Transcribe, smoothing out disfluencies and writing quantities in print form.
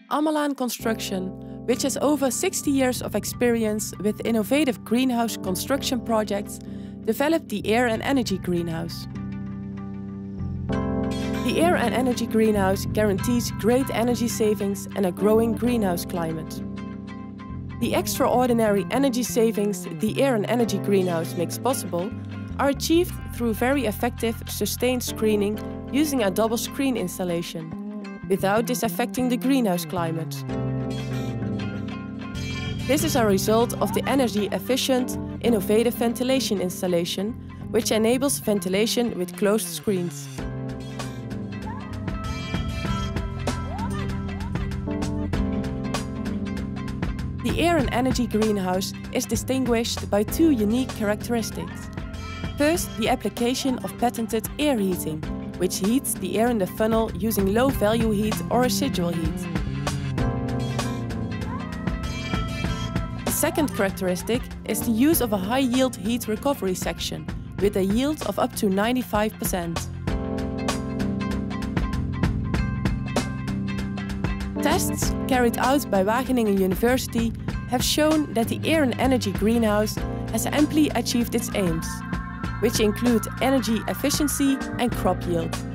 Amalan Construction, which has over 60 years of experience with innovative greenhouse construction projects, developed the Air and Energy Greenhouse. The Air and Energy Greenhouse guarantees great energy savings and a growing greenhouse climate. The extraordinary energy savings the Air and Energy Greenhouse makes possible are achieved through very effective sustained screening using a double screen installation, without this affecting the greenhouse climate. This is a result of the energy-efficient, innovative ventilation installation, which enables ventilation with closed screens. The Air and Energy Greenhouse is distinguished by two unique characteristics. First, the application of patented air heating, which heats the air in the funnel using low-value heat or residual heat. The second characteristic is the use of a high-yield heat recovery section, with a yield of up to 95%. Tests carried out by Wageningen University have shown that the Air and Energy Greenhouse has amply achieved its aims, which include energy efficiency and crop yield.